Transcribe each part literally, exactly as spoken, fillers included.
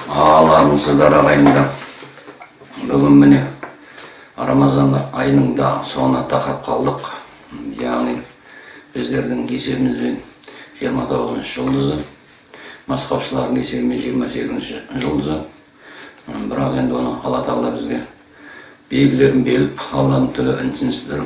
Ағаларымсыздар ағайындар. Бүгін міне Рамазан айының да соңына тақап қалдық. Яғни біздердің есебімізбен жиырма тоғызыншы жұлдызы, масқапшылардың есебімен жиырма сегізінші жұлдызы. Бірақ енді оны Алла Тағала бізге белгілерін беріп, Алланың тілі үнсіздер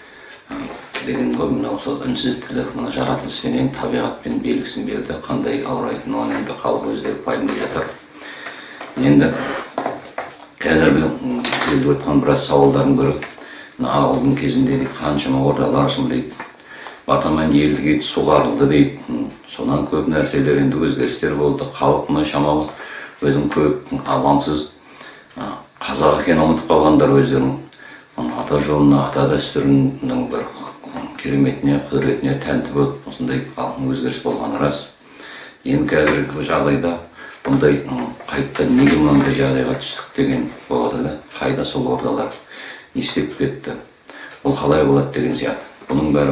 деген ғой. Мынау сол үнсіздік мына жаратылыспенен, табиғатпен белгісін берді. Қандай ауырайтын оны енді халық өздері пайымдай жатыр. Енді қазіргі келіп отқан біраз сауалдардың бірі, Ағылдың кезінде дейді, қаншама ордалар ашылды дейді, батамен елдіге суғарылды дейді. Сонан көп нәрселер енді өзгерістер болды. Халық мына шамалы өзің көп алаңсыз қазақ екенін ұмытып қалғандар өздерінің ата жолына, ата дәстүрінің бір кереметіне, құдіретіне тәнті болып, осындай өзгеріс болғаны рас. Енді қазіргі жағдайда бұндай қайттан неге мынандай жағдайға түстік деген болады да, қайда сол ордалар не істеп кетті, ол қалай болады деген сияқты. Бұның бәрі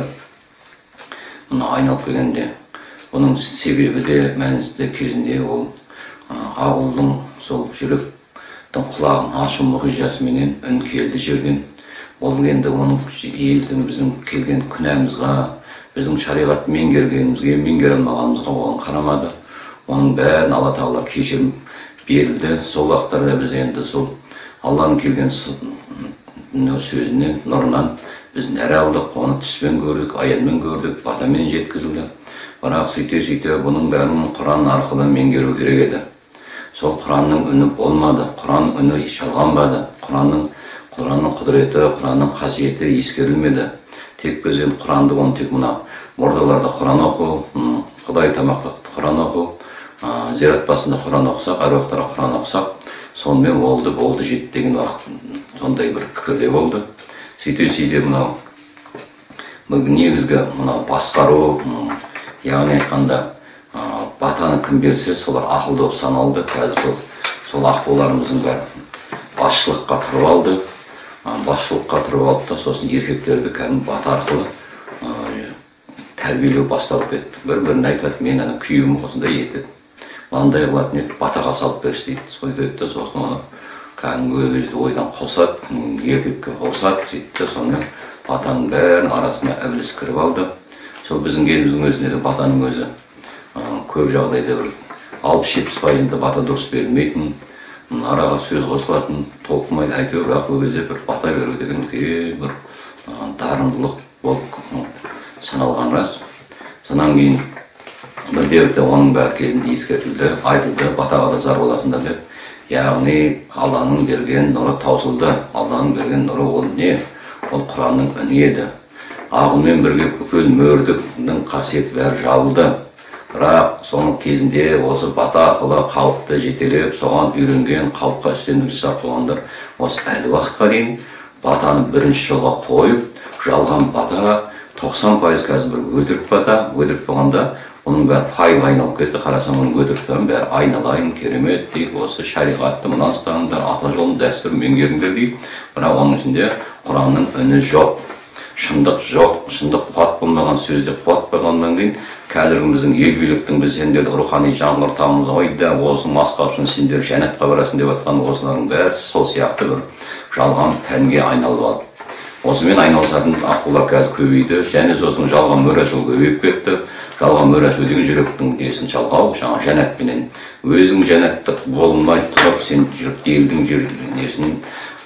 мына айналып келгенде, бұның себебі де, мәнісі де кезінде ол Ағылдың сол жүректің құлағын ашу мұғижасыменен үн келді жерден. Ол енді оның елдің біздің келген күнәмізға, біздің шариғат меңгергенімізге, меңгере алмағанымызға оған қарамады. Оның бәрін Алла Тағала кешірім берілді. Сол уақыттарда біз енді сол Алланың келген сөзінен, нұрынан біз нәр алдық, оны түспен көрдік, аянмен көрдік, батамен жеткізілді. Бірақ сөйте-сөйте бұның бәрін Құран арқылы меңгеру керек еді. Сол Құранның үні болмады, Құран үні жалғанбады, Құранның Құранның құдіреті, Құранның қасиеті ескерілмеді. Тек біз енді Құранды, оны тек мына ордаларда Құран оқу, Құдай тамақтықты Құран оқу, зират басында Құран оқысақ, әруақтарға Құран оқысақ, сонымен болды, болды, жетті деген уақыт, сондай бір пікірде болды. Сөйте-сөйте мынау негізгі мынау басқару, яғни айтқанда батаны кім берсе, солар ақылды болып саналды. Қазір сол аққуларымыздың бәрі басшылыққа тұрып алды. Басшылыққа тұрып алды да, сосын еркектерді кәдімгі бата арқылы тәрбиелеу басталып кетті. Бір-бірін айтады, мен ана күйеуім осындай етеді, мынандай қылатын еді, батаға салып берші дейді. Сол деді, сосын оны кәдімгі ойдан қосады, еркекке қосады, сөйтті. Сонымен батаның бәрін арасына ібіліс кіріп алды. Сол біздің еліміздің өзінде де батаның өзі көп жағдайда бір алпыс жетпіс пайызында бата дұрыс берілмейтін, араға сөз қосылатын, толқымайды, әйтеуір, бірақ ол кезде бір бата беру деген үлкен бір дарындылық болып саналған рас. Сонан кейін бірде-бірде оның бәрі кезінде ескертілді, айтылды, батаға да зар боласыңдар деп. Яғни Алланың берген нұры таусылды. Алланың берген нұры ол не? Ол Құранның үні еді. Ағылмен бірге бүкіл мөрдіктің қасиеті бәрі жабылды. Бірақ соның кезінде осы бата арқылы халықты жетелеп, соған үйренген, халыққа үстемдік жасап қойғандар осы әлі уақытқа дейін батаны бірінші жолға қойып, жалған бата тоқсан пайыз қазір бір өтірік бата, өтірік болғанда оның бәрі файл айналып кетті. Қарасаң оның өтіріктен бәрі айналайын, керемет дейді, осы шариғатты мына ұстаныңдар, ата жолын дәстүр меңгеріңдер дейді. Бірақ оның ішінде Құранның үні жоқ, шындық жоқ, шындық қуат болмаған сөзде қуат болғаннан кейін қазіргі біздің ел биліктің біз сендерді рухани жаңғыртамыз, ойда осы масқапшын сендер жәннатқа барасың деп жатқан осылардың бәрі сол сияқты бір жалған пәнге айналып алды. Осымен айналысатын аққулар қазір көбейді, және сосын жалған мөр ашу көбейіп кетті. Жалған мөр ашу деген жүректің несін жалғау, жаңа жәннатпенен өзің жәннаттық болмай тұрып, сен елдің несін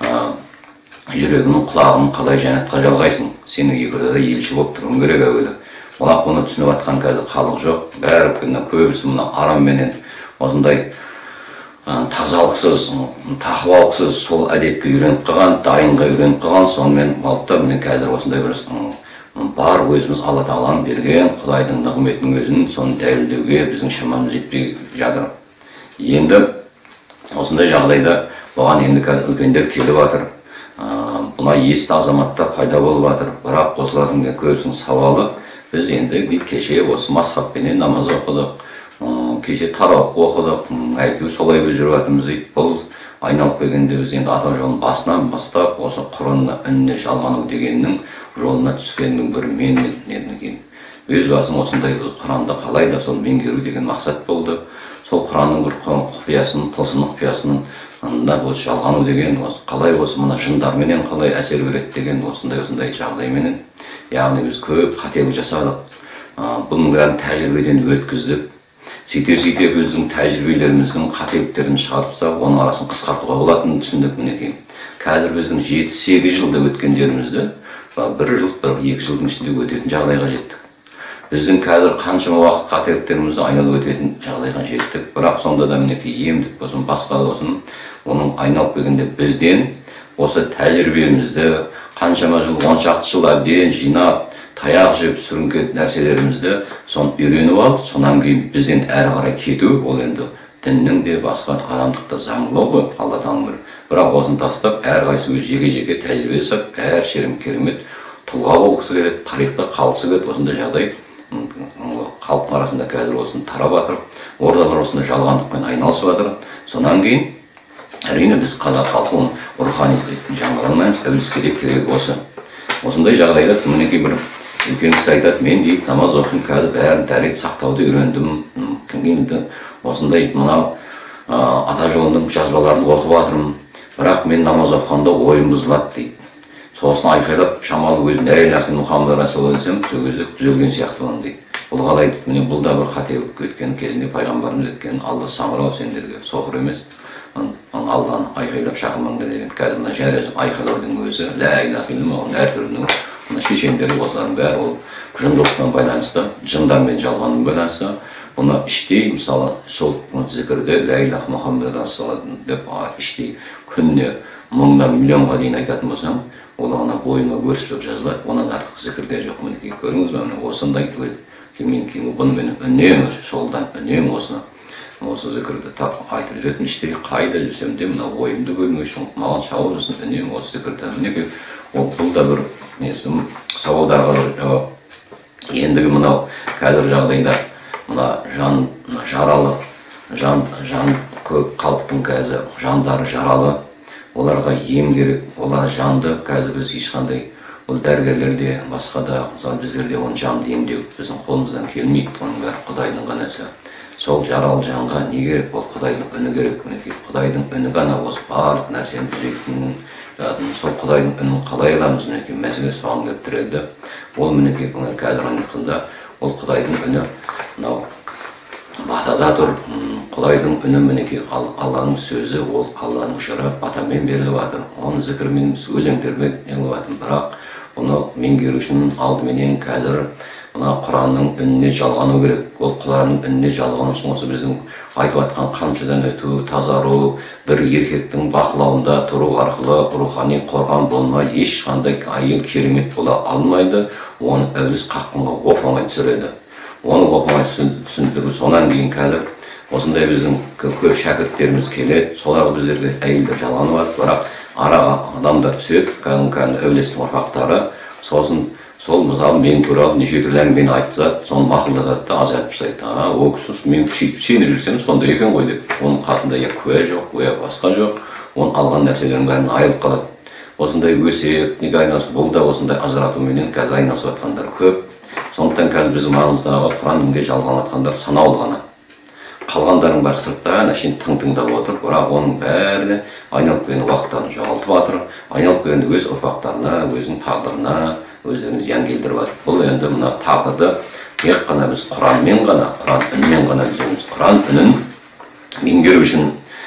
жүрегінің құлағын қалай жәннатқа жалғайсың? Сені егерде елші болып тұруың керек әуелі. Олақ бұны түсініп атқан қазір халық жоқ. Бәрі көбісі мына арамменен осындай тазалықсыз, тақуалықсыз сол әдетке үйреніп қалған, дайынға үйреніп қалған. Сонымен балықта міне қазір осындай бір бар өзіміз Алла Тағаланың берген Құдайдың нығметінің өзін соны дәлелдеуге біздің шамамыз жетпей жатыр. Енді осындай жағдайда бұған енді қазір үлкендер келіп жатыр. Бұна есті азаматтар пайда болып жатыр. Бірақ қосылатын көбісінің сауалы, біз енді кеше осы масхабпенен намаз оқыдық, кеше тараух оқыдық, әйтеуір солай біз жүріп жатырмыз дейді. Бұл айналып келгенде біз енді ата жолын басынан бастап осы Құранның үніне жалғану дегеннің жолына түскеннің бір менмендігінен өз басым осындай Құранды қалай да сол меңгеру деген мақсат болды. сол Құранның бір құпиясын, тылсымның құпиясын анда осы жалғану деген осы қалай осы мына жындарменен қалай әсер береді деген осындай осындай жағдайменен, яғни біз көп қателік жасадық. Бұның бәрін тәжірибеден өткіздік. Сөйте сөйте біздің тәжірибелеріміздің қателіктерін шығарып, оның арасын қысқартуға болатынын түсіндік. Мінекей қазір біздің жеті сегіз жылда өткендерімізді бір жыл, бір екі жылдың ішінде өтетін жағдайға жеттік. Біздің қазір қаншама уақыт қателіктерімізді айналып өтетін жағдайға жеттік. Бірақ сонда да мінекей емдік болсын, басқа болсын, оның айналып келгенде бізден осы тәжірибемізді қаншама жыл, он шақты жыл әбден жинап, таяқ жеп сүрінген нәрселерімізді соны үйреніп алып, сонан кейін бізден әрі қарай кету, ол енді діннің де басқа адамдықта заңдылау ғой, Алла тағаланың бір. Бірақ осыны тастап, әрқайсысы өз жеке-жеке тәжірибе жасап, бәрі шерім керемет тұлға болғысы келеді, тарихта қалғысы келеді. Осындай жағдай халықтың арасында қазір осыны тарап жатыр, ордалар осындай жалғандықпен айналысып жатыр. Сонан кейін әрине біз қазақ халқының рухани жаңғыруына ілесуге керек осы. Осындай жағдайда мінекей бір үлкен кісі айтады, мен дейді намаз оқимын, қазір бәрін дәрет сақтауды үйрендім. Енді осындай мынау ата жолының жазбаларын оқып жатырмын, бірақ мен намаз оқығанда ойым бұзылады дейді. Сосын айқайлап шамалы өзін ла иляха илля Мұхаммад расулаллах десем, сол кезде түзелген сияқты боламын дейді. Бұл қалай дейді, міне бұл да бір қателік. Өткен кезінде пайғамбарымыз өткен, Алла самырау сендерге соқыр емес, Алланы айқайлап шақырмаңдар деген. Қазір мына жария айқайлаудың өзі ла иляха илля оның әртүрлі мына шешендері осылардың бәрі ол жындылықтан байланысты, жындармен жалғанмен байланысты. Бұны іштей, мысалы, сол зікірді ла иляха Мұхаммад расулаллах деп іштей күніне мыңнан миллионға дейін айтатын болсам, ол ана бойыңа өрістеп жазылады, онан артық зікірде жоқ. Мінекей көріңіз бе, осындай мен кейін бұны мен үнемі солдан үнемі осыны осы зікірді айтып жүретін, іштей қайда жүрсем де мына ойымды бөлмей үшін маған шауып жүрсін, үнемі осы зікірді. Мінекей бұл да бір несім сауалдарға жауап. Ендігі мынау қазір жағдайда мына жан жаралы, жан жан көп халықтың қазір жандары жаралы, оларға ем керек, олар жанды қазір біз ешқандай ол дәрігерлерде басқа да мысалы біздерде оны жанды емдеу біздің қолымыздан келмейді, оның бәрі Құдайдың ғана ісі. Сол жаралы жанға не керек? Ол Құдайдың үні керек. Мінекей Құдайдың үні ғана осы барлық нәрсені түзейтін. Сол Құдайдың үнін қалай аламыз? Мінекей мәселе соған келіп тірелді. Ол мінекей қазір айтқанда ол Құдайдың үні мынау батада тұр. Құдайдың үні мінекей Алланың сөзі, ол Алланың жыры батамен беріліп жатыр. Оны зікірмен өлеңдермен беріліп жатыр. Бірақ бұны меңгеру үшін алдыменен қазір мына Құранның үніне жалғану керек. Ол Құранның үніне жалғану үшін осы біздің айтып жатқан қамшыдан өту, тазару, бір еркектің бақылауында тұру арқылы рухани қорған болмай ешқандай әйел керемет бола алмайды. Оны ібіліс қаққанға оп-оңай түсіреді. Оны оп-оңай түсіндіру. Сонан кейін қазір осындай біздің көп шәкірттеріміз келеді. Соларға біздерге әйелдер жалғанып жатыр. Бірақ араға адамдар түседі, кәдімгі ібілістің ұрпақтары. Сосын сол мысалы мен туралы неше түрлі әңгімені айтқызады, соны мақұлдатады да азайтып тастайды. А, ол кісі мен сеніп жүрсем сондай екен ғой деп. Оның қасында я куә жоқ, я басқа жоқ. Оның алған нәрселердің бәрін айырылып қалады. Осындай өсиет, неге айналысып, бұл да осындай ажыратуменен қазір айналысып жатқандар көп. Сондықтан қазір біздің маңымыздағы Құран дінге жалғанып жатқандар санаулы ғана. Қалғандардың бәрі сыртта әншейін тың-тыңдап отыр, бірақ оның бәріне айналып келген уақыттарын жоғалтып жатыр. Айналып келгенде өз ұрпақтарына, өзінің тағдырына өздеріне зиян келтіріп жатыр. Бұл енді мына тағдырды тек қана біз Құранмен ғана, Құран үнінен ғана түземіз. Құран үнін меңгеру үшін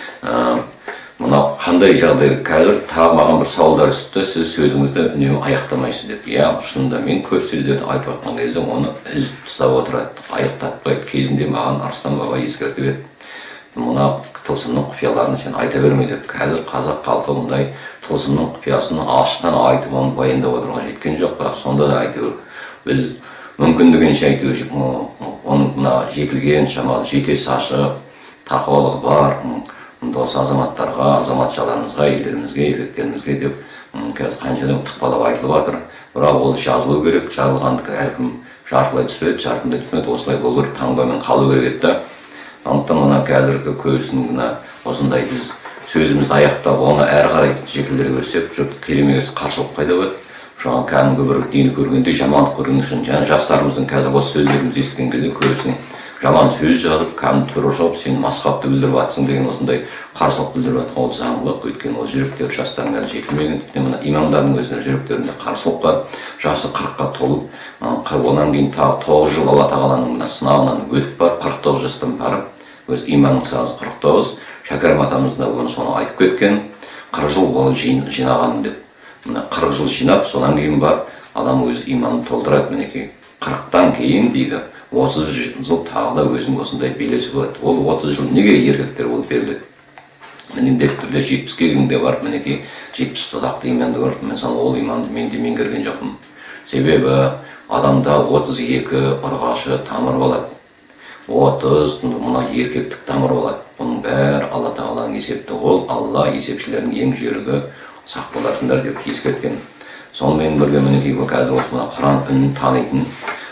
мынау қандай жағдай қазір тағы маған бір сауалдар түсті, сіз сөзіңізді үнемі аяқтамайсыз деп. Иә, шынында мен көп сөздерді айтып жатқан кезде оны үзіп тастап отырады, аяқтатпайды. Кезінде маған Арыстан баба ескертіп еді. Мына тылсымның құпияларын сен айта берме деп. Қазір қазақ халқы мұндай тылсымның құпиясын ашықтан айтып оны баяндап отырған жеткен жоқ, бірақ сонда да әйтеуір біз мүмкіндігінше әйтеуір оның мына жетілген шамалы жетесі ашып, тақуалығы бар осы азаматтарға, азаматшаларымызға, елдерімізге, еркектерімізге деп қазір қаншадан тұқпалап айтылып жатыр. Бірақ ол жазылу керек, жазылғандық әркім жартылай түсіреді, жартылай түсіреді, осылай болу керек, таңбамен қалу керек еді. Сондықтан мына қазіргі көбісінің мына осындай біз сөзімізді аяқтап, оны әрі қарай жетілдіре берсек, жұрт келемегіз қарсылық пайда болады. Жаңа кәдімгі бір дені көргенде жамандық көрген үшін, жаңа жастарымыздың қазір осы сөздерімізді естіген кезде көбісінің жаман сөз жазып, кәдімгі түрі шығып, сен масхабты білдіріп жатсың деген осындай қарсылық білдіріп жатқан ол заңдылық. Өйткені ол жүректер жастардың әлі жетілмеген. Мына имамдардың өзінің жүректерінде қарсылық бар. Жасы қырыққа толып, одан кейін тағы тоғыз жыл Алла тағаланың мына сынағынан өтіп барып, қырық тоғыз жастан барып, өз иманның сағыз қырық тоғыз. Шәкәрім атамыз да оны соны айтып кеткен. қырық жыл ол жинағаным деп. Мына қырық жыл жинап, содан кейін барып, адам өз иманын толтырады. Мінекей қырықтан кейін дейді, отыз жыл тағы да өзінің осындай белесі болады. Ол отыз жыл неге еркектер болып беріледі? Міндетті түрде жетпіске келгенде барып, мінекей жетпіс тұзақты иманды барып, мысалы ол иманды мен де меңгерген жоқпын. Себебі адамда отыз екі ұрғашы тамыр болады. отыз мына еркектік тамыр болады. Бұның бәрі Алла тағаланың есепті. Ол Алла есепшілердің ең жүйрігі, сақ боларсыңдар деп ескерткен. Сонымен бірге мінекей қазір осы мына Құран үнін танитын,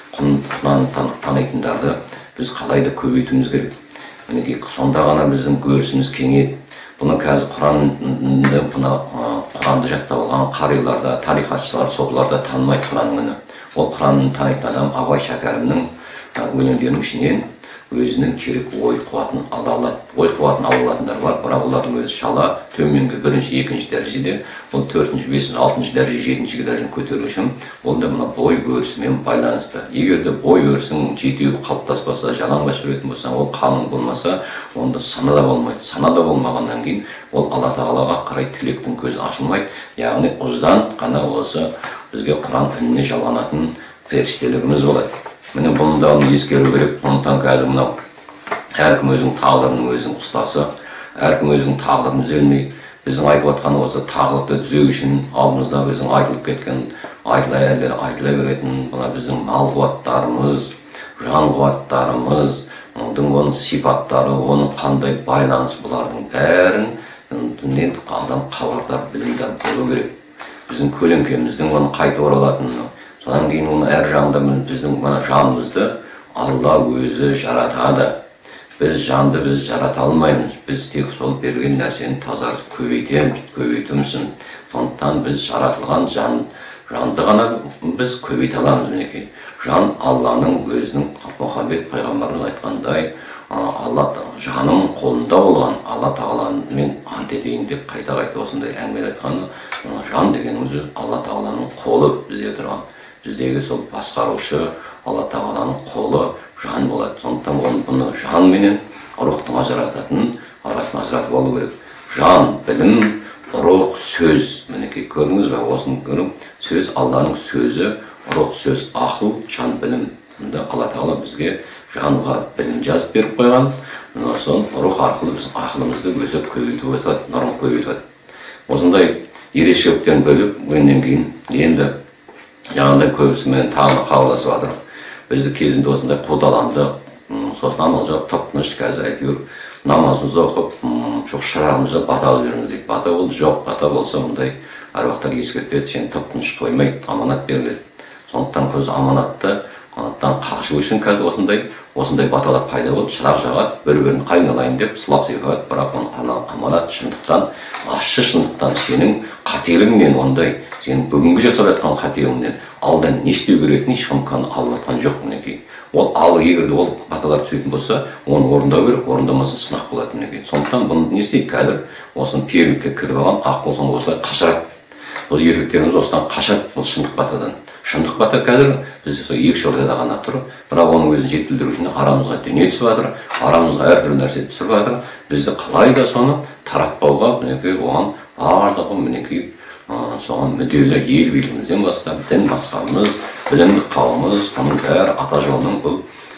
Құран танитындарды біз қалай да көбейтуіміз керек. Мінекей сонда ғана біздің көрісіміз кеңейеді. Бұны қазір Құранды, бұны Құранды жаттап алған қариларда, тарихатшылар, соларда танымайды Құранның үні. Ол Құранын танитын адам Абай Шәкәрімнің өлеңдерінің ішінен өзінің керек ой қуатын ала алады. Ой қуатын ала алатындар бар, бірақ олардың өзі шала төменгі бірінші, екінші дәрежеде, ол төртінші, бесінші, алтыншы дәреже, жетінші дәрежені көтеру үшін, ол да мына бой өрісімен байланысты. Егер де бой өрісің жетеуі қалыптаспаса, жалаңбас жүретін болса, ол қалың болмаса, онда сана да болмайды. Сана да болмағаннан кейін ол Алла тағалаға қарай тілектің көзі ашылмайды. Яғни ұздан ғана осы бізге Құран үніне жалғанатын періштелеріміз болады. Міне бұны да ескеру керек. Сондықтан қазір мынау әркім өзінің тағдырының өзінің ұстасы, әркім өзінің тағдырын түзелмей, біздің айтып отқан осы тағдырды түзеу үшін алдымызда біздің айтылып кеткен, айтыла айтыла беретін мына біздің мал қуаттарымыз, жан қуаттарымыз, оның оның сипаттары, оның қандай байланыс, бұлардың бәрін дүниеден адам хабардар білімдар болу керек. Біздің көлеңкеміздің оны қайтып оралатынын, содан кейін оны әр жағында біздің мына жанымызды Алла өзі жаратады. Біз жанды біз жарата алмаймыз. Біз тек сол берген нәрсені тазартып көбейтеміз, көбейтумізін. Сондықтан біз жаратылған жан, жанды ғана біз көбейте аламыз. Мінекей жан Алланың өзінің Мұхаммед пайғамбарымыз айтқандай, Алла жаным қолында болған, Алла тағаламен ант етейін деп қайта-қайта осындай әңгіме айтқаны, жан дегеніміз Алла тағаланың қолы бізде тұрған. Біздегі сол басқарушы Алла тағаланың қолы жан болады. Сондықтан бұны жан менен рухтың ажырататын арасын ажыратып алу керек. Жан, білім, рух, сөз. Мінекей көрдіңіз бе? Осыны көріп, сөз Алланың сөзі, рух сөз, ақыл, жан, білім. Сонда Алла тағала бізге жанға білім жазып беріп қойған. Сосын рух арқылы біз ақылымызды өзі көбейтіп өтеді, нұрын көбейтіп өтеді. Осындай ерекшеліктен бөліп, өйнен кейін енді жаңағыдай көбісімен тағы қабылдасып жатыр. Бізді кезінде осындай қудаланды, сосын амал жоқ, тып-тыныш қазір әйтеуір намазымызды оқып, жоқ шырағымызды бата алып жүрміз дейді. Бата ол жоқ, бата болса мұндай әруақтар ескертеді, сен тып-тыныш қоймайды, аманат беріледі. Сондықтан көз аманатты, аманаттан қашу үшін қазір осындай осындай баталар пайда болып, шырақ жағады, бір-бірін қайналайын деп сылап сипады. Бірақ оны аманат шындықтан, ащы шындықтан, сенің қателігіңнен ондай, сен бүгінгі жасап жатқан қателігіңнен алдан не істеу керектігін ешкім алып жатқан жоқ. Мінекей ол ал егер де ол баталар түсетін болса, оны орындау керек, орындамаса сынақ болады. Мінекей сондықтан бұны не істейді? Қазір осыны перлікке кіріп алған ақ болсын осылай қашырады. Ол еркектеріміз осыдан қашады, бұл шындық батадан. Шындық бата қазір бізде сол екі ортада ғана тұр, бірақ оның өзін жетілдіру үшін арамызға дүние түсіп жатыр, арамызға әртүрлі нәрсе түсіп жатыр. Бізді қалай да соны таратпауға, мінекей оған барлығы мінекей соған мүдделі ел билігімізден бастап, дін басқарымыз, білімді қауымыз, оның бәрі ата жолының бұл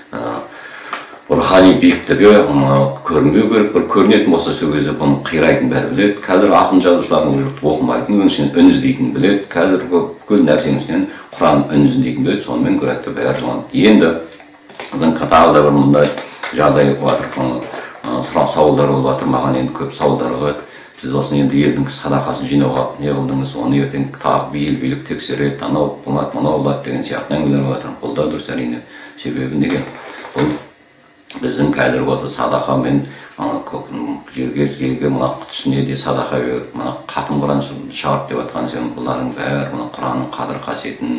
рухани биіктігі көрінбеу керек. Бір көрінетін болса сол кезде бұны қирайтын бәрі біледі. Қазір ақын жазушылардың оқымайтын, оның ішінен үн іздейтін біледі. Қазір бүкіл нәрсенің ішінен Құран үн іздейтін біледі. Сонымен көрәтті бәрі жыланды. Енді біздің тағы да бір мұндай жағдай болып жатыр, сауалдар болып жатыр. Маған енді көп сауалдар қойды. Сіз осыны енді елдің садақасын жинауға не қылдыңыз, оны ертең тағы биыл билік тексереді, анау болады, мынау болады деген сияқты әңгімелер болып жатыр. Бұл да дұрыс әрине. Себебі неге? Бұл біздің қазір осы садақа мен жерге жерге мына түсіне де садақа беріп, мына қатын Құран шығарып деп жатқан сен бұлардың бәрі мына Құранның қадір қасиетін,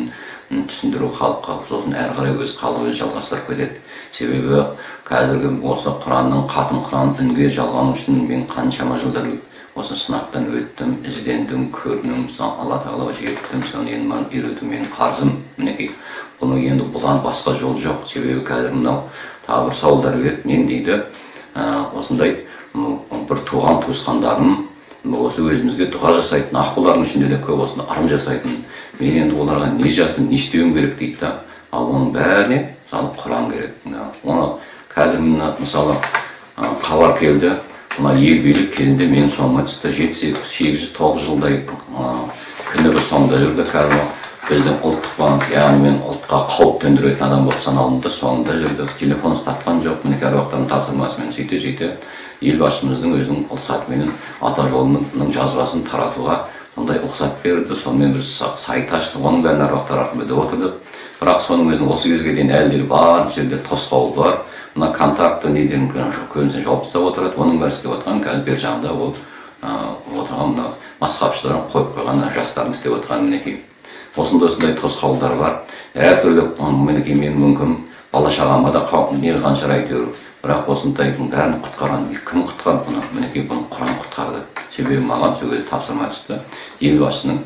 түсіндіру халыққа, сосын әрі қарай өз қалып өз жалғастырып кетеді. Себебі қазіргі осы Құранның қатым Құран үнге жалғану үшін мен қаншама жылдар осы сынақтан өттім, іздендім, көрдім, Алла тағалаға жеттім, соны енді маған үйрету менің парызым. Мінекей, бұны енді бұдан басқа жол жоқ. Себебі қазір мынау тағы бір сауалдар келеді. Мен дейді, осындай бір туған туысқандарым осы өзімізге дұға жасайтын, аққулардың ішінде де көп осыны ырым жасайтын. Мен енді оларға не жасын, не істеуім керек дейді да. Ал оның бәріне мысалы Құран керек. Оны қазір мысалы хабар келді. Мына ел билік кезінде мен соңыма түсті. жеті сегіз жүз тоғыз жылдай күні бір соңында жүрді. Қазір біздің ұлттық банк, яғни мен ұлтқа қауіп төндіретін адам болып саналдым да соңында жүрді. Телефон тапқан жоқ. Міне әруақтардың тапсырмасымен сөйте сөйте елбасымыздың өзінің рұқсатымен ата жолының жазбасын таратуға сондай рұқсат берді. Сонымен бір сайт ашты. Оның бәрін әруақтар арқылы өтіп отырды. Бірақ соның өзінің осы кезге дейін әлі бар жерде тосқауыл бар. Мына контакты неден көбінесе жауып тастап отырады. Оның бәрі істеп отырған қазір бер жағында ол отырған мына масқапшыларын қойып қойған жастардың істеп отырған мінекей. Осындай осындай тосқауылдар бар. Әртүрлі мінекей мен мүмкін бала шағама да не қанша әйтеуір. Бірақ осындайдың бәрін құтқарған. Кім құтқарды бұны? Мінекей бұны Құран құтқарды. Себебі маған сол кезде тапсырма түсті. Елбасының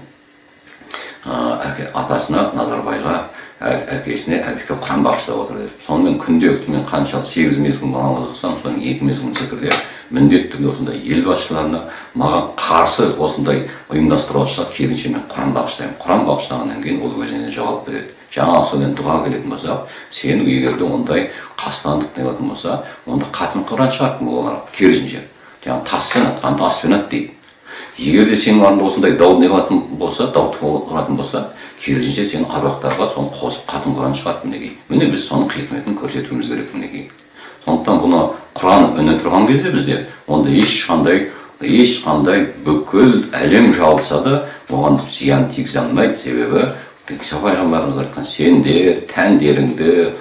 атасына Назарбайға әкесіне әбішке Құран бағыштап отыр деді. Сонымен күнделікті мен қаншалық сегіз мезгіл маған қызықсам, соның екі мезгілін зікірде міндетті түрде осындай ел басшыларына маған қарсы осындай ұйымдастырып отырса, керісінше мен Құран бағыштаймын. Құран бағыштағаннан кейін ол өзінен жоғалып кетеді. Жаңа содан дұға келетін болса, сен егер де ондай қастандық неғылатын болса, онда қатым Құран шығады олар керісінше. Жаңа таспен атқанды аспен ат дейді. Егер де сенің арында осындай дау неғылатын болса, дау тұратын болса, керісінше сен аруақтарға соны қосып қатым Құран шығады мінекей. Міне біз соның хикметін көрсетуіміз керек мінекей. Сондықтан бұны Құран үні тұрған кезде бізде онда ешқандай ешқандай бүкіл әлем жабылса да оған зиян тигізе алмайды. Себебі Иса пайғамбарымыз айтқан сендер тәндеріңді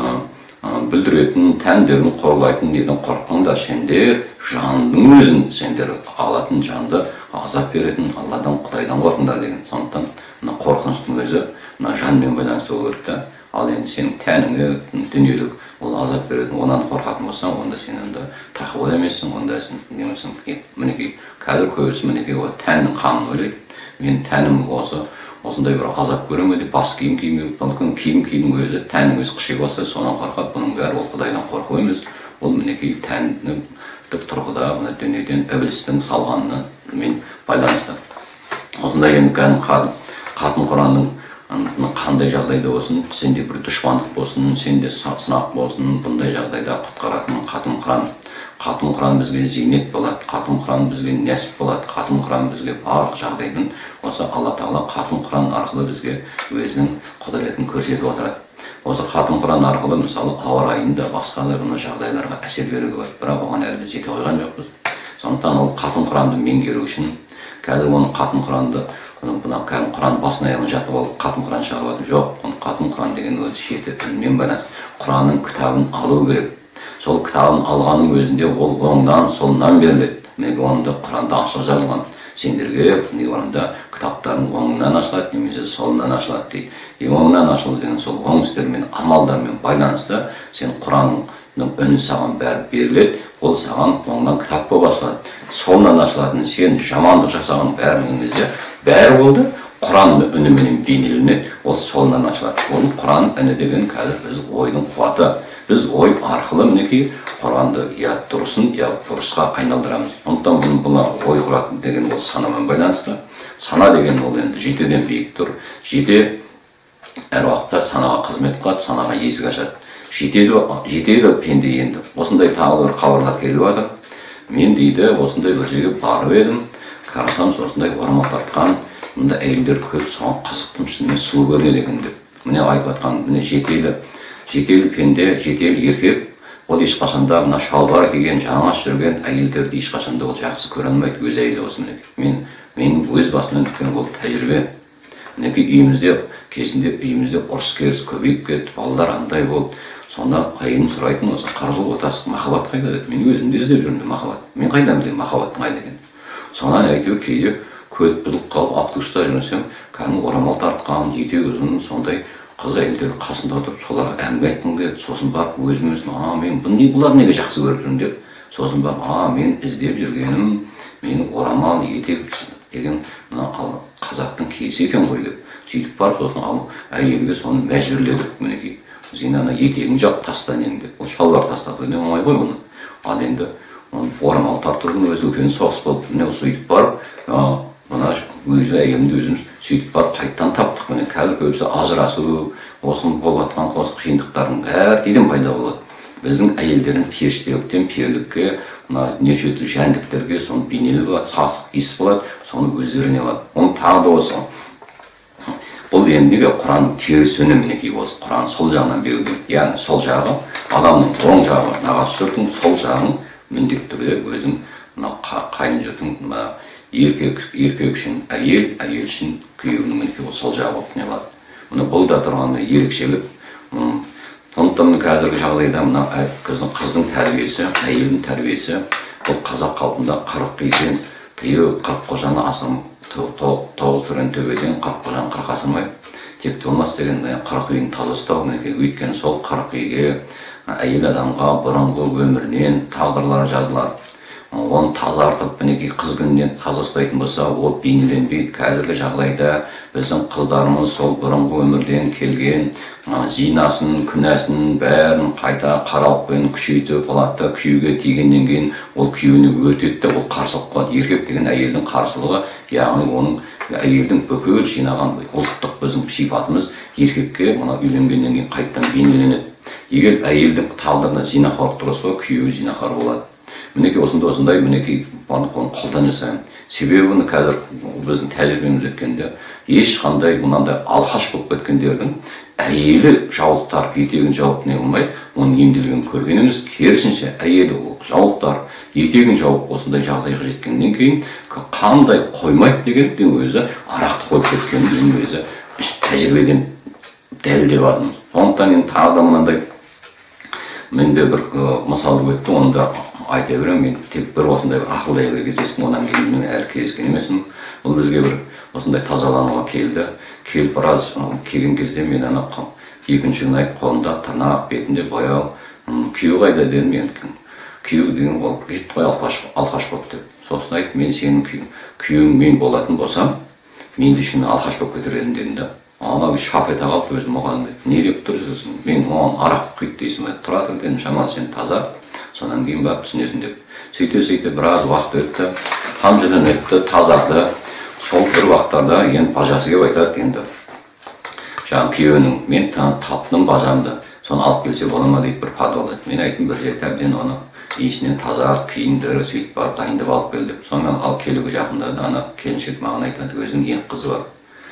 бүлдіретін, тәндерін қорлайтын неден қорықпаңдар, сендер жанның өзін, сендер алатын жанды азап беретін Алладан, Құдайдан қорқыңдар деген. Сондықтан мына қорқыныштың өзі мына жанмен байланысты болу керек та. Ал енді сенің тәніңе дүниелік ол азап беретін, онан қорқатын болсаң, онда сен онда тақуа емессің, онда сен немесің. Мінекей қазір көбісі мінекей тәннің қамын ойлайды. Мен тәнім осы осындай бір азап көремін деп бас киім киімеу, мүмкін киім киімнің өзі тәннің өзі қыши бастаса, сонан қорқады. Бұның бәрі ол Құдайдан қорқу емес. Ол мінекей тәннің тұрғыда мына дүниеден ібілістің салғанымен байланысты. Осындай енді қатым Құранның қандай жағдайда болсын, сенде бір дұшпандық болсын, сенде сынақ болсын, бұндай жағдайда құтқаратын қатым Құран. Қатым Құран бізге зейнет болады, қатым Құран бізге нәсіп болады, қатым Құран бізге барлық жағдайдың осы Алла Тағала қатым Құран арқылы бізге өзінің құдіретін көрсетіп отырады. Осы қатым Құран арқылы мысалы ауа райында басқа да бұны жағдайларға әсер беруге болады, бірақ оған әлі біз жете қойған жоқпыз. Сондықтан ол қатым Құранды меңгеру үшін қазір оны қатым Құранды бұна кәдімгі Құран басын аяғын жатып алып қатым Құран шығарып жатыр. Жоқ, оны қатым Құран деген өзі шеті тілмен байланысты. Құранның кітабын алу керек. Сол кітабын алғаның өзінде ол оңдан солынан беріледі. Міне онда Құранда ашық жазылған. Сендерге онда кітаптардың оңынан ашылады, немесе солынан ашылады дейді. И оңынан ашылу деген сол оң істермен, амалдармен байланысты сен Құранның үні саған бәрі беріледі. Ол саған оңдан кітап болып ашылады. Солынан ашылатын сен жамандық жасаған бәрінің кезде бәрі болды. Құран үніменен бейнеленеді, ол солынан ашылады. Оның Құран үні деген қазір біз ойдың қуаты. Біз ой арқылы мінекей Құранды я дұрысын, я бұрысқа айналдырамыз. Сондықтан бұны ой құратын деген ол санамен байланысты. Сана деген ол енді жетеден биік тұр. Жете әр уақытта санаға қызмет қылады, санаға есік ашады. Жетеді пенде енді. Осындай тағы бір хабарлар келіп жатыр. Мен дейді осындай бір жерге барып едім, қарасам осындай орамал тартқан, мұнда әйелдер көп, соған қызықтым, шынымен сұлу көрінеді екен деп. Міне айтып жатқан, міне жетеді, жетеді пенде, жетеді еркек, ол ешқашанда мына шалбар киген, жалаңаш жүрген әйелдерді ешқашанда ол жақсы көре алмайды, өз әйелі осы міне. Мен мен өз басымнан өткен ол тәжірибе. Мінекей үйімізде кезінде үйімізде ұрыс керіс көбейіп кетті, балалар андай болды. Сонда әйелім сұрайтын осы қаржыл отасы махаббат қайда деді. Мен өзімде іздеп жүрмін махаббат. Мен қайдан білемін махаббаттың қайда екенін. Сонан әйтеуір кейде көлік бұзылып қалып автобуста жүрсем, кәдімгі орамал тартқан, етек ұзын, сондай қыз әйелдер қасында отырып, соларға әңгіме айтқым келеді. Сосын барып өзім-өзім, а мен бұны бұлар неге жақсы көріп жүрмін деп, сосын барып, а мен іздеп жүргенім, менің орамал, етек деген мына қазақтың киесі екен ғой деп. Сөйтіп барып, сосын ал әйелге соны мәжбүрледік, мінекей. Сен ана етегін жап тастан енді. Ол шалбар тастады, не оңай ғой бұны. Ал енді орамал тартудың өзі үлкен соғыс болды. Міне сөйтіп барып, мына өзі әйелімді өзіміз сөйтіп барып қайттан таптық. Міне қазір көбісі ажырасу, осының болып жатқан осы қиындықтардың бәрі неден пайда болады. Біздің әйелдердің періштеліктен перілікке, мына неше түрлі жәндіктерге соны бейнелі болады, сасық иіс болады, соны өздеріне алады. Оны тағы да осы. Бұл ендігі Құранның теріс үні, мінекей осы Құран сол жағынан берілген. Яғни сол жағы адамның оң жағы нағашы жұртың, сол жағын міндетті түрде өзің қайын жұртың еркек еркек үшін әйел, әйел үшін күйеуінің мінекей сол жағы болып не алады. Мына бұл да тұрғанда ерекшелік. Сондықтан қазіргі жағдайда мына қыздың тәрбиесі, әйелдің тәрбиесі бұл қазақ қалпында қырық киізден тыю қырық қожаны асырым тоғыз түрен төбеден қырық қожаны қырық асырмай текті болмас деген қырық үйін таза ұстау. Өйткені сол қырық үйге әйел адамға бұрынғы өмірінен тағдырлар жазылады. Оны тазартып, мінекей қыз күнінен таза ұстайтын болса, ол бейнеленбейді. Қазіргі жағдайда біздің қыздарымыз сол бұрынғы өмірден келген зинасын, күнәсін бәрін қайта қаралықпен күшейтіп алады. Күйеуге тигеннен кейін ол күйеуіне өтеді, ол қарсылық қылады. Еркек деген әйелдің қарсылығы, яғни оның әйелдің бүкіл жинаған ұлттық біздің сипатымыз еркекке мына үйленгеннен кейін қайттан бейнеленеді. Егер әйелдің тағдырында зинақорлық тұрса, күйеуі зинақор болады. Мінекей осындай осындай мінекей қолдан жасаймын. Себебі қазір біздің тәжірибеміз өткенде ешқандай мынандай алқаш болып кеткендердің әйелі жаулықтар етегін жауып не қылмай, оның емделгенін көрген емес, керісінше әйелі жаулықтар етегін жауып осындай жағдайға жеткеннен кейін қандай қоймайды дегеннің өзі арақты қойып кеткеннің өзі тәжірибеден дәлелдеп алдым. Сондықтан енді тағы да мынандай менде бір мысал өтті, оны да айта беремін. Мен тек бір осындай бір ақылды әйелге кездестім, одан кейін мен әлі кездескен емеспін. Ол бізге бір осындай тазалануға келді. Келіп біраз келген кезде мен ана екінші күні айтып қолында тырнақ, бетінде бояу, күйеу қайда дедім. Мен күйеу деген ол кетті ғой алқаш болып деп. Сосын айтып, мен сенің күйеуің мен болатын болсам, мен де үшін алқаш болып кетер едім дедім да. Ана шап ете қалды өзім оған деп. Не деп тұрсың? Мен оған арақ құйды дейсің бе? Тұра тұр дедім, шамалы сен таза. Сонан кейін барып түсінесің деп. Сөйте-сөйте біраз уақыт өтті, қамшыдан өтті, тазарды. Сол бір уақыттарда енді бажасы келіп айтады енді. Жаңағы күйеуінің мен таптым бажамды, соны алып келсе бола ма дейді, бір подвал еді. Мен айттым, бір жерде әбден оны иісінен тазарып, киіндіріп, сөйтіп барып дайындап алып кел деп. Сонымен ал келуге жақындады, ана келіншек маған айтады, өзінің екі қызы бар.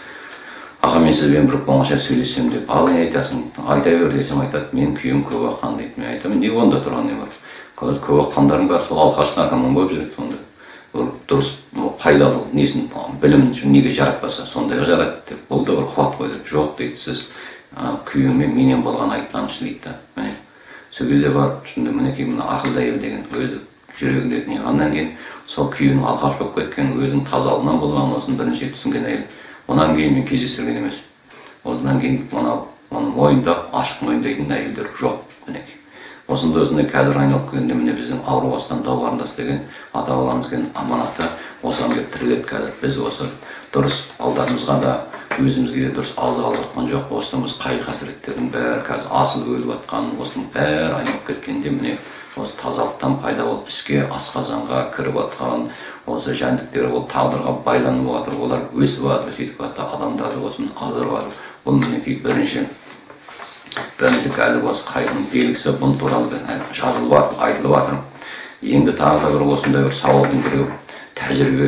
Аға, мен сізбен бір оңаша сөйлессем деп. Ал не айтасың? Айта бер десем айтады, мен күйеуім көп аққан дейді. Мен айтамын, не онда тұрған не бар? Көп аққандарың бар, сол алқаш наркоман болып жүреді сонда. Дұрыс пайдалы несін білімін үшін неге жаратпаса, сондайға жарады деп. Бұл да бір қуат қой деп. Жоқ дейді, сіз күйеуімен менен болған айтқаншы дейді да. Міне сол кезде барып түсінді, мінекей мына ақылды әйел деген өзі жүрегінде не қаннан кейін сол күйеуінің алқаш болып кеткен, өзінің тазалығынан болған осын бірінші түсінген әйел. Онан кейін мен кездестірген емес. Осынан кейін мынау оның мойында ашық мойындайтын әйелдер жоқ. Мінекей осында осындай қазір айналып келгенде міне біздің ауруастан дау қарындас деген ата бабамыз деген аманатты осыған келіп тіреледі қазір. Біз осы дұрыс балдарымызға да өзімізге де дұрыс азық алып жатқан жоқ. Осыдан біз қайғы қасіреттердің бәрі қазір асылып өліп жатқан, осының бәрі айналып кеткенде міне осы тазалықтан пайда болып іске асқазанға кіріп жатқан осы жәндіктер ол тағдырға байланып жатыр, олар өсіп жатыр, сөйтіп жатыр, адамдарды осыны аздырып жатыр. Бұл мінекей бірінші бірінші қазір осы қайғының белгісі, бұл туралы жазылып жатыр, айтылып жатыр. Енді тағы да бір осындай бір сауалдың біреу тәжірибе.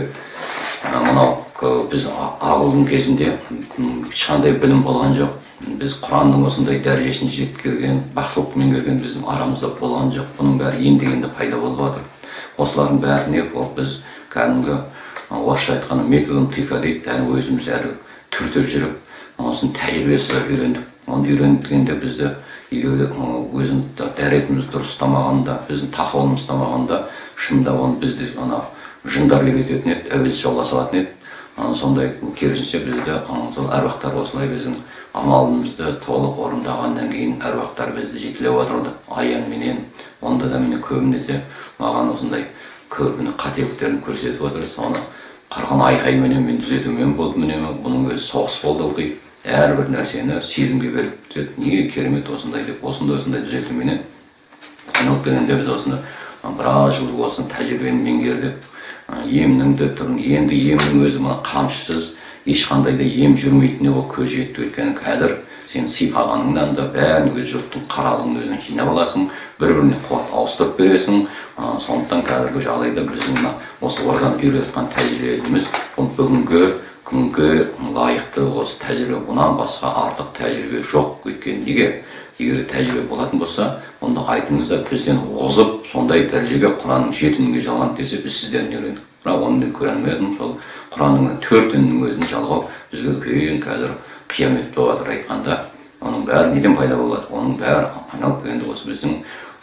Мынау біз ағылдың кезінде ешқандай білім болған жоқ. Біз Құранның осындай дәрежесіне жетіп келген, бақсылықты меңгерген біздің арамызда болған жоқ. Бұның бәрі енді-енді пайда болып жатыр. Осылардың бәріне біз кәдімгі орысша айтқанда методон-тыка дейді, дәл өзіміз әрі түртіп жүріп, осының тәжірибесі үйрендік. Оны үйрендігенде бізді өзінің дәретіміз дұрыс ұстамағанда, біздің тақуамыз ұстамағанда, шынында оны бізде жындар үйрететін еді, әуелі жолға салатын еді. сондай керісінше бізді сол әруақтар осылай біздің амалымызды толық орындағаннан кейін әруақтар бізді жетелеп отырды аянменен. Онда да міне көбінесе маған осындай көргіні қателіктерін көрсетіп отыр. Соны қырған айқайменен мен түзетумен болды. Міне бұның өзі соғыс болды ылғи. Әрбір нәрсені сезімге беріп түзет. Неге керемет осындай деп, осындай осындай түзетуменен айналып келгенде біз осыны біраз жыл осыны тәжірибені меңгердік. Емнің де түрін, енді емнің өзі мына қамшысыз ешқандай да ем жүрмейтініне ол көз жетті. Өйткені қазір сен сипағаныңнан да бәрін өз жұрттың қаралығын өзің жинап аласың, бір-біріне қуат ауыстырып бересің. Сондықтан қазіргі жағдайда біздің мына осы ордан үйреткен тәжірибеміз ол бүгінгі күнге лайықты осы тәжірибе, бұнан басқа артық тәжірибе жоқ. Өйткені неге? Егер тәжірибе болатын болса, онда айтыңызда бізден озып, сондай дәрежеге Құранның жеті үнге жалған десе, біз сізден үйрендік. Бірақ оны көре алмадым. Сол Құранның төрт үнінің өзін жалғау бізге үлкен қазір қиямет болып жатыр айтқанда. Оның бәрі неден пайда болады? Оның бәрі айналып келгенде осы біздің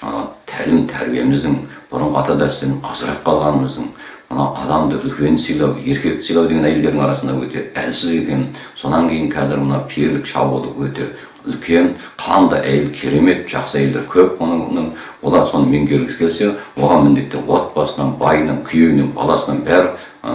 тәлім тәрбиеміздің, бұрынғы ата дәстүрден ажырап қалғанымыздың, мына адамды үлкен сыйлау, еркекті сыйлау деген әйелдердің арасында өте әлсіз екен. Сонан кейін қазір мына пирлік шабуылы өте үлкен, қандай әйел керемет, жақсы әйелдер көп. Оның олар соны меңгергісі келсе, оған міндетті отбасынан, байынан, күйеуінен, баласынан бәрі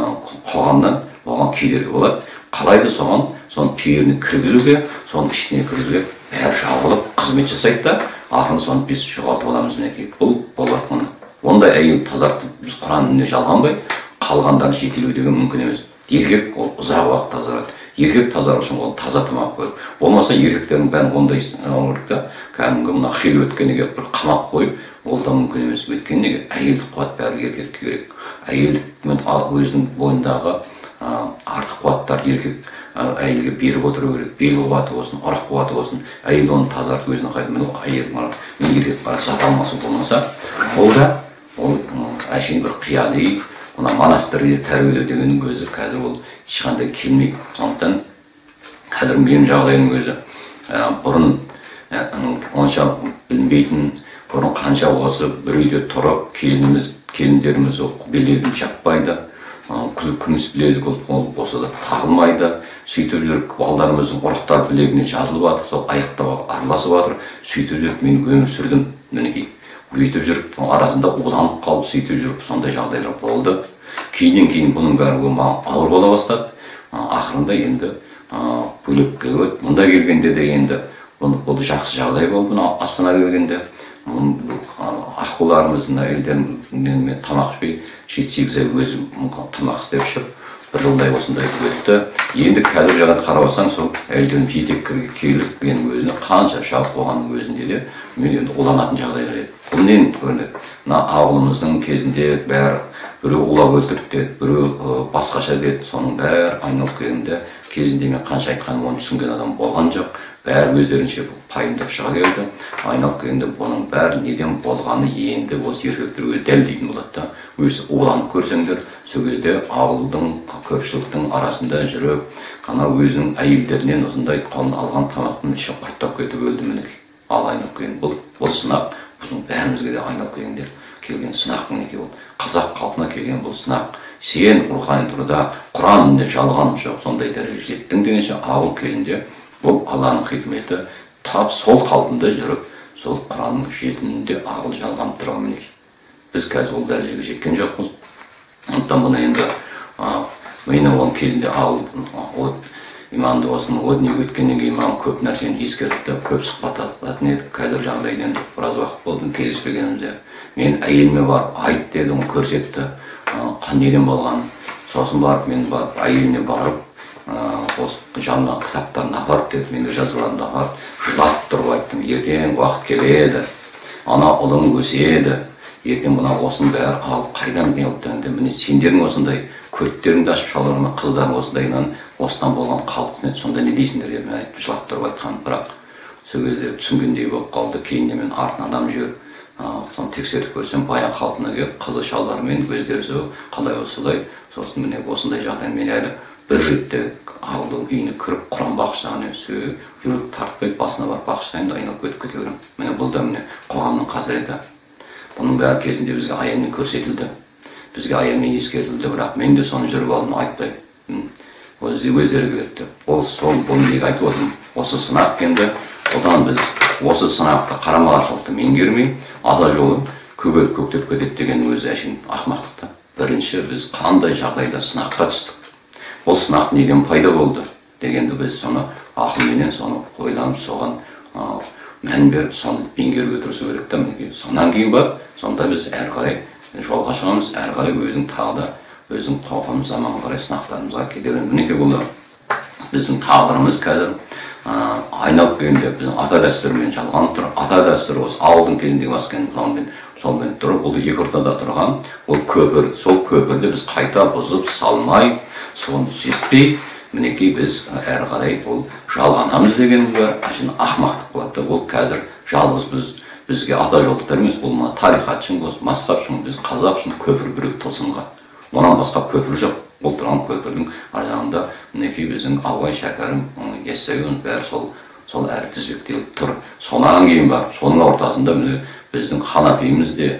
қоғамнан оған кедергі болады. Қалайды соған, соны пирлігіне кіргізуге, соның ішіне кіргізуге бәрі жабылып қызмет жасайды да, ақырын соны біз жоғалтып аламыз. Мінекей бұл болатын. Ондай әйел тазартып, біз Құранның жалғанбай, қалғандарын жетелеу деген мүмкін емес. Еркек ол ұзақ уақыт тазарады. Еркек тазару үшін ол таза тамақ қойып, болмаса еркектердің бәрін ондай да кәдімгі мына хил өткенеге бір қамақ қойып, ол да мүмкін емес. Өйткені неге? Әйелдік қуат бәрі еркекке керек. Әйелдік өзінің бойындағы артық қуаттар еркек әйелге беріп отыру керек. Бел қуаты болсын, ұрық қуаты болсын, әйел оны тазартып өзіне қайтып, мен әйел мен еркек бара жата алмасы болмаса, ол да ол әшейін бір қияли, мына монастырьде тәрбиелеу дегеннің өзі қазір ол ешқандай келмейді. Сондықтан қазір менің жағдайым өзі бұрын онша білмейтін, бұрын қанша осы бір үйде тұрып, келініміз, келіндеріміз белегін жаппайды, күміс білезік ол болса да тағылмайды. Сөйтіп жүріп, балдарымыздың ұрықтар білегіне жазылып жатыр, сол аяқтап араласып жатыр. Сөйтіп жүріп, мен өмір сүрдім. Мінекей өйтіп жүріп, арасында уланып қалып, сөйтіп жүріп, сондай жағдайлар болды. Кейіннен кейін бұның бәрі маған ауыр бола бастады. Ақырында енді бөліп келіп, мұнда келгенде де енді бұл жақсы жағдай болды. Астанаға келгенде аққуларымыздың әйелдерімен мен тамақ ішпей, жеті-сегіз ай өзім тамақ істеп шығып, бір жылдай осындай өтті. Енді қазір жағын қарап алсаң, сол әйелдерім жетеккірге келгеннің өзіне қанша жауап болғанның өзінде де мен енді уланатын жағдайлар еді. Бұл нені көрінеді? Мына ауылымыздың кезінде бәрі біреу улап өлтірді деді, біреу басқаша деді. Соның бәрі айналып келгенде кезінде мен қанша айтқаным оны түсінген адам болған жоқ. Бәрі өздерінше пайымдап шыға келді. Айналып келгенде бұның бәрі неден болғаны енді осы еркектер өзі дәлелдейтін болады да. Өзі уланып көрсеңдер, сол кезде ауылдың көпшіліктің арасында жүріп, қана өзінің әйелдерінен осындай қолын алған тамақтың іші құрттап кетіп өлді. Мінекей ал айналып келген бұл бұл сынақ, біздің бәрімізге де айналып келгенде келген сынақ. Мінекей ол қазақ халқына келген бұл сынақ. Сен рухани тұрғыда Құранның жалған жоқ, сондай дәрежеге жеттің дегенше ауыл кезінде бұл Алланың хикметі тап сол қалпында жүріп, сол Құранның жетінінде ақыл жалғанып тұрған. Мінекей біз қазір ол дәрежеге жеткен жоқпыз. Сондықтан бұны енді мені оның кезінде ал иманды осының о дүниеге өткеннен кейін маған көп нәрсені ескертті, көп сұхбат алатын едік. Қазір жағдайда енді біраз уақыт болды кездеспегенімізде. Мен әйеліме барып айт деді, оны көрсетті, неден болғанын. Сосын барып мен барып әйеліне барып осы жанына кітаптарын апарып деді, менде жазғыларымды апарып жылатып тұрып айттым, ертең уақыт келеді, ана ұлың өседі, ертең мына осының бәрі алып қайдан келді. Міне сендердің осындай көттеріңді ашып шалырма, қыздарың осындайынан осыдан болған қалыптың еді, сонда не дейсіңдер деп мен айтып жылап тұрып айтқаным. Бірақ сол кезде түсінгендей болып қалды. Кейіннен мен артын адам жүріп, соны тексеріп көрсем, баян қалпына келіп, қызы шалдарымен өздері қалай осылай. Сосын міне осындай жағдай мен әлі бір ретте ауылдың үйіне кіріп, Құран бағыштағаннан жүріп тартпайды, басына барып бағыштайын да айналып өтіп кете беремін. Міне бұл да міне қоғамның қасіреті. Бұның бәрі кезінде бізге аянмен көрсетілді, бізге аянмен ескертілді, бірақ мен де соны жүріп алдым айтпай. өздері кетті. Ол сол бұл неге айтып отырмын. Осы сынақ енді одан біз осы сынақты қарама-қарсылықты меңгермей, ата жолы көгеріп көктеп кетеді деген өзі әшейін ақымақтықта. Бірінші біз қандай жағдайда сынаққа түстік. Ол сынақ неден пайда болды дегенді біз соны ақылменен соны ойланып соған мән беріп соны меңгеруге тырысу керек та мінекей. Сонан кейін ба, сонда біз әрі қарай жолға шығамыз, әрі қарай өзің тағы да өзің тоқым заманға қарай сынақтарымызға кете береміз. Мінекей бұл біздің тағдырымыз қазір айналып келгенде біздің ата дәстүрмен жалғанып тұр. Ата дәстүрі осы ауылдың кезіндегі басқан сонымен сонымен тұрып, ол екі ортада тұрған ол көпір, сол көпірді біз қайта бұзып салмай, соны түзетпей, мінекей біз әрі қарай ол жалғанамыз деген бар, әшейін ақымақтық болады. Ол қазір жалғыз біз бізге ата жолдықтар емес, бұл тарихат үшін, мазһаб үшін, біз қазақ үшін көпір біреу тылсымға. Онан басқа көпір жоқ. Ол тұрған көпірдің ар жағында мінекей біздің Абай, Шәкәрім, Яссауи бәрі сол сол әрі тізбектеліп тұр. Сонан кейін бар, соның ортасында біздің Ханафиміз де,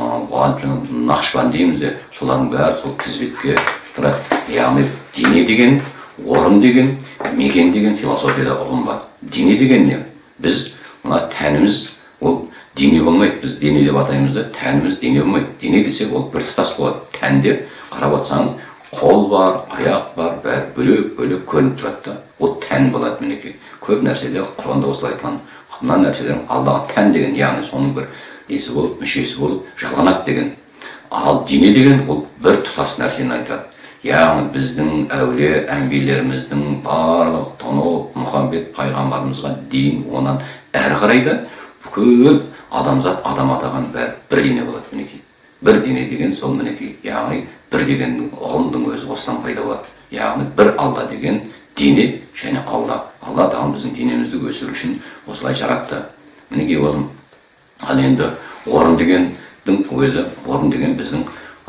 Нақшбандиміз де, солардың бәрі сол тізбекке тұрады. Яғни дине деген, орын деген, мекен деген философияда ұғым бар. Дине деген не? Біз мына тәніміз ол дине болмайды. Біз дине деп атаймыз да, тәніміз дине болмайды. Дине десек ол бір тұтас болады. Тәнде қарап отырсаңыз, қол бар, аяқ бар, бәрі бөлек-бөлек көрініп тұрады да. Ол тән болады мінекей. Көп нәрселер Құранда осылай айтылған. Мына нәрселер алдағы тән деген, яғни соның бір несі болып, мүшесі болып, жалғанады деген. Ал дине деген ол бір тұтас нәрсені айтады. Яғни біздің әулие әмбиелеріміздің барлық Тонов, Мұхаммед пайғамбарымызға дейін онан әрі қарайда бүкіл адамзат адам атаған бәрі бір дине болады мінекей. Бір дине деген сол мінекей. Яғни бір деген ұғымдың өзі осыдан пайда болады. Яғни бір Алла деген дине және Алла. Алла тағам біздің денемізді өсіру үшін осылай жаратты. Мінекей орын. Ал енді орын дегендің өзі, орын деген біздің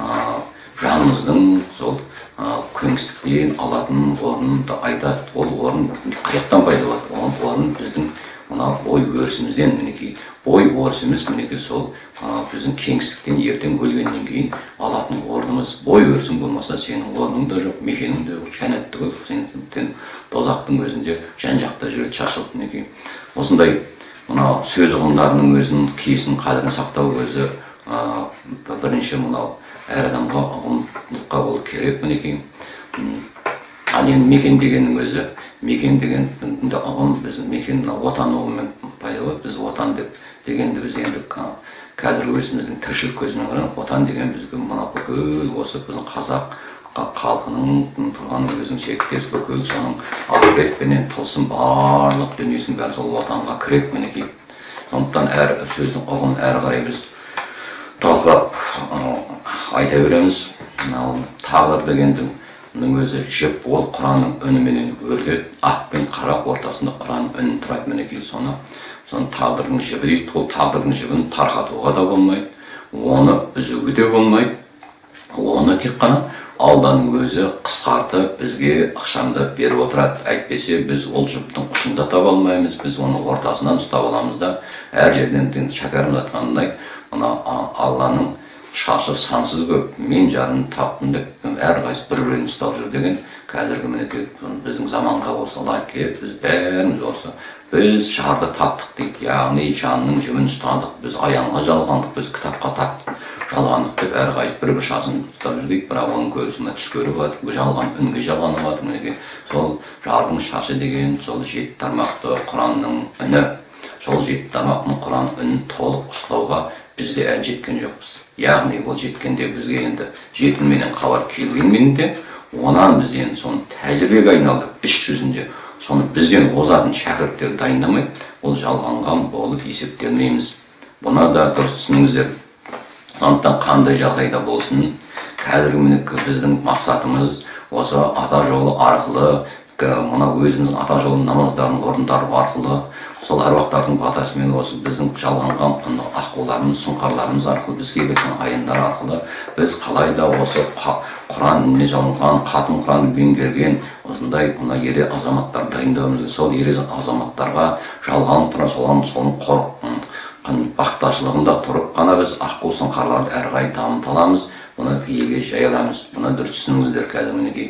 жанымыздың сол кеңістіктен алатын орнын айтады. Ол орын қаяқтан пайда болады? Ол орын біздің мына ой өрісімізден мінекей. Ой өрісіміз мінекей сол біздің кеңістіктен ертең өлгеннен кейін алатын орнымыз. Ой өрісің болмаса сенің орның да жоқ, мекенің де жоқ, жәннатта жоқ, сен тозақтың өзінде жан-жақта жүреді, шашылып мінекей. Осындай мына сөз ұғымдарының өзінің киесін қадірін сақтау өзі бірінші мынау әр адамға ұғымдыққа ол керек мінекей. Ал енді мекен дегеннің өзі, мекен деген ұғым біздің мекен отан ұғымымен пайда болады. Біз отан деп дегенді біз енді қазір өзіміздің тіршілік көзімен қарап, отан деген бізге мына бүкіл осы біздің қазақ халқының тұрған өзінің шектес бүкіл соның ақиқатпенен тылсым барлық дүниесінің бәрі сол отанға кіреді мінекей. Сондықтан әр сөздің ұғымын әрі қарай біз талқылап айта береміз. Тағдыр дегендің өзі жіп, ол Құранның үніменен өріледі. Ақ пен қара ортасында Құранның үні тұрады мінекей. Соны соны тағдырдың жібі дейді. Ол тағдырдың жібін тарқатуға да болмайды, оны үзуге де болмайды. Оны тек қана Алланың өзі қысқартып бізге ықшамдап беріп отырады. Әйтпесе біз ол жіптің ұшында таба алмаймыз, біз оны ортасынан ұстап аламыз да, әр жерден Шәкәрім айтқандай, мына Алланың шашы сансыз көп, мен жарым таптым деп әрқайсысы бір-бірін ұстап жүр деген қазіргі мінекей біздің заманға осылай келіп, біз бәріміз осы біз шарды таптық дейді, яғни жанның жібін ұстадық, біз аянға жалғандық, біз кітапқа таптық, жалғандық деп әрқайсысы бір-бір шасын ұстап жүр дейді, бірақ оның көбісіне түс көріп жатыр, жалған үнге жалғанып жатыр мінекей. Сол жардың шашы деген сол жеті тармақты Құранның үні, сол жеті тармақтың Құран үнін толық ұстауға бізде әлі жеткен жоқпыз. Яғни ол жеткенде бізге енді жетілменен хабар келгенмен де, онан біз енді соны тәжірибеге айналдық, іс жүзінде соны бізден озатын шәкірттер дайындамай, ол жалғанған болып есептелмейміз. Бұна да дұрыс түсініңіздер. Сондықтан қандай жағдайда болсын, қазіргі біздің мақсатымыз осы ата жолы арқылы, мына өзіміздің ата жолы намаздарын орындару арқылы, сол әруақтардың батасымен осы біздің жалғанған аққуларымыз, сұңқарларымыз арқылы, бізге келген аяндар арқылы біз қалайда осы Құран үніне жалынған, қатын Құранды меңгерген осындай мына ере азаматтар дайындауымызды, сол ере азаматтарға жалған тұра солған соның қорқын бақташылығында тұрып қана біз аққу сұңқарларды әрі қарай дамыта аламыз, бұны иеге жай аламыз. Бұны дұрыс түсініңіздер қазір мінекей.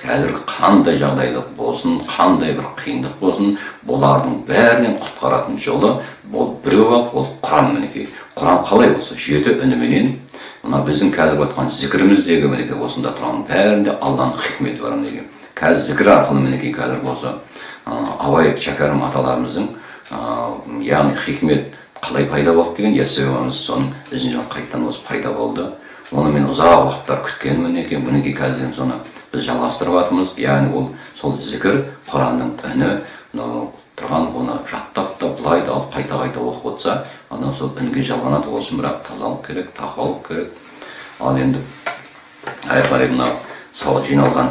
қазір қандай жағдайлық болсын, қандай бір қиындық болсын, бұлардың бәрінен құтқаратын жолы бұл біреу ақ, ол Құран мінекей. Құран қалай болса, жеті үніменен, мына біздің қазір отқан зікіріміздегі мінекей осында тұрған бәрінде Алланың хикметі бар мінекей. Қазір зікір арқылы мінекей қазір болса, Абай Шәкәрім аталарымыздың, яғни хикмет қалай пайда болды деген естігеніміз, соның ізінен қайттан осы пайда болды. Оны мен ұзақ уақыттар күткен мінекей, мінекей қазір соны біз жалғастырып жатырмыз. Яғни ол сол зікір Құранның үні, тұрған оны жаттап та былай да алып қайта-қайта оқып отырса, анау сол үнге жалғанады. Олсын бірақ тазалық керек, тақуалық керек. Ал енді ары қарай мына сауал жиналған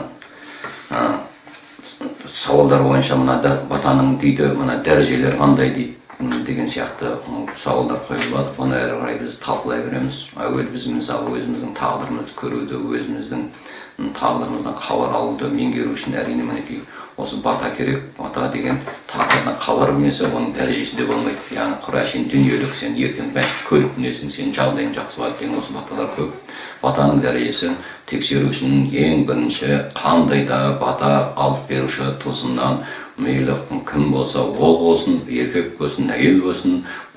сауалдар бойынша мына батаның дейді, мына дәрежелері қандай дейді деген сияқты сауалдар қойылады. Оны әрі қарай біз талқылай береміз. Әуелі біз мысалы өзіміздің тағдырымызды көруді, өзіміздің тағдырымыздан хабар алуды меңгеру үшін әрине мінекей осы бата керек. Бата деген тағдырдан хабар білмесе, оның дәрежесі де болмайды. Яғни құра сен дүниелік, сен ертең бәлкім көріп білесің, сен жағдайың жақсы болады деген осы баталар көп. Батаның дәрежесі тексеру үшін ең бірінші қандай да бата алып беруші тылсымнан мейлі кім болса, ол болсын, еркек болсын, әйел болсын,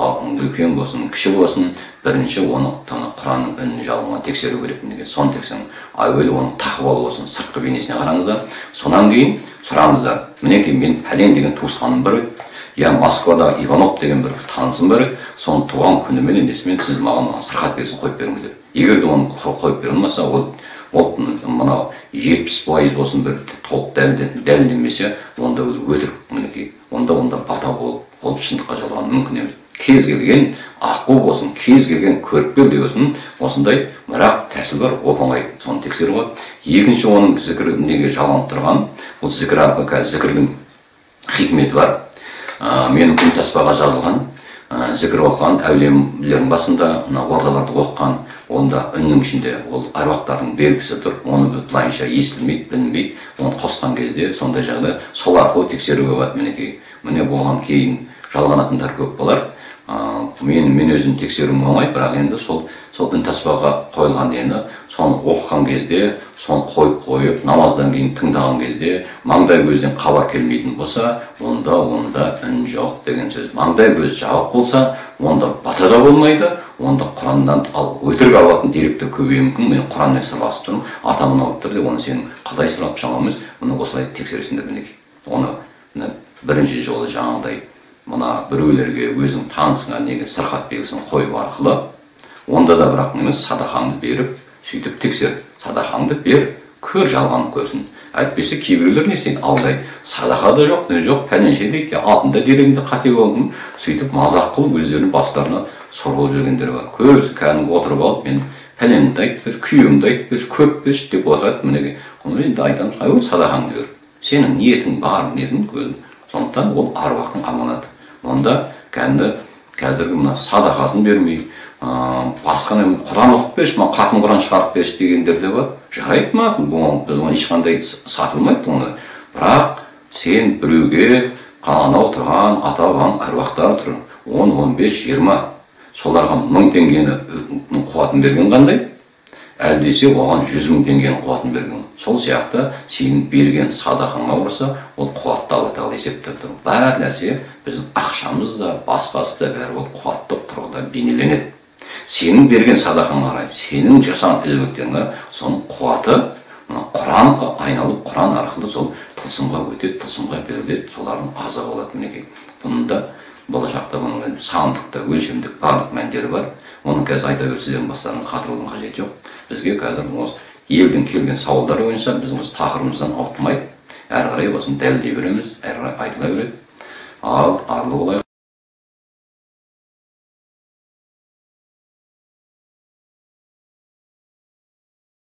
үлкен болсын, кіші болсын, бірінші оны Құранның үнін жалғанға тексеру керек деген. Соны тексеру. Әуелі оның тақуалы болсын, сыртқы бейнесіне қараңыздар. Сонан кейін сұраңыздар. Мінекей мен пәлен деген туысқаным бар еді, я Москвада Иванов деген бір танысым бар еді, соның туған күнімен несімен сіз маған сырқат берсін қойып беріңіз деді. Егер де оны қойып бере алмаса, ол ол мынау жетпіс пайыз болсын бір толық дәлелденбесе, онда өзі өтірік мінекей. Онда онда бата болып, болып шындыққа жалған мүмкін емес. Кез келген аққу болсын, кез келген көріпкел болсын, осындай бірақ тәсіл бар, оп-оңай соны тексеру ғой. Екінші оның зікір неге жалғанып тұрған, ол зікір арқылы қазір зікірдің хикметі бар. Менің үнтаспаға жазылған, зікір оқыған, әулиелердің басында ордаларды оқыған, онда үннің ішінде ол аруақтардың белгісі тұр, оны былайынша естілмейді, білінбейді, оны қосқан кезде сондай жағдай сол арқылы тексеруге болады мінекей. Міне болған кейін жалғанатындар көп болар. Мен мен өзім тексеруім оңай, бірақ енді сол сол үнтаспаға қойылған енді соны оқыған кезде, соны қойып қойып, намаздан кейін тыңдаған кезде маңдай көзден хабар келмейтін болса, онда онда үн жоқ деген сөз. Маңдай көз жабық болса, онда бата да болмайды, онда Құраннан ал өтірік алатын деректер көбеюі мүмкін. Мен Құранмен сырласып тұрмын, атамын алып тұр деп, оны сенің қалай сырлап жаңамыз, мұны осылай тексересіңдер мінекей. Оны бірінші жолы жаңағыдай мына біреулерге өзің танысыңа неге сырқат белгісін қойып арқылы, онда да бірақ емес садақаңды беріп, сөйтіп тексер, садақаңды бер, көр жалғанын көрсін. Әйтпесе кейбіреулер не сен алдай, садақа да жоқ, не жоқ, пәленше дейді, алтында дерегінде қате болдың, сөйтіп мазақ қылып өздерінің бастарына сор болып жүргендер бар. Көбісі кәдімгі отырып алып, мен пәленді айтып бер, күйеуімді айтып бер, көп бер деп отырады мінеге. Оны енді айтамыз, әуел садақаңды бер. Сенің ниетің бар, несін көзін. Сондықтан ол аруақтың аманаты. Онда кәдімгі қазіргі мына садақасын бермей, басқа Құран оқып берші, ма қатын Құран шығарып берші дегендер де бар. Жарайды ма? Біз оны ешқандай сатылмайды оны. Бірақ сен біреуге анау тұрған ата-бабаң әруақтар тұр. он, он бес, жиырма. Соларға мың теңгенің қуатын берген қандай? Әлдесе оған жүз мың теңгенің қуатын берген. Сол сияқты сенің берген садақаңа ұрса, ол қуатты Алла тағала есептеп тұр. Бар нәрсе біздің ақшамыз да, басқасы да бәрі ол қуатты тұрғыда бейнеленеді. Сенің берген садақаңа қарай, сенің жасаған ізгіліктеріңе соның қуаты Құранға айналып, Құран арқылы сол тылсымға өтеді, тылсымға беріледі, солардың азығы болады мінекей. Бұның да болашақта бұның сандықта, өлшемдік барлық мәндері бар. Оның қазір айта беріп сіздердің бастарыңызға қатырудың қажеті жоқ. Бізге қазір осы елдің келген сауалдар бойынша біздің осы тақырыбымыздан ауытқымайды. Әрі қарай осыны дәлелдей береміз, әрі қарай айтыла береді. Ал арлы болайық.